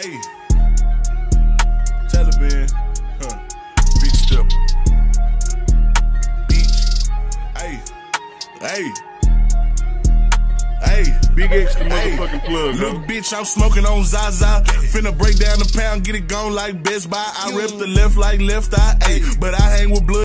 Hey, Taliban, big step, beach, hey, Big X the motherfucking plug, little bitch, I'm smoking on Zaza. Finna break down the pound, get it gone like Best Buy. I rip the left like left eye, but I hang with blood.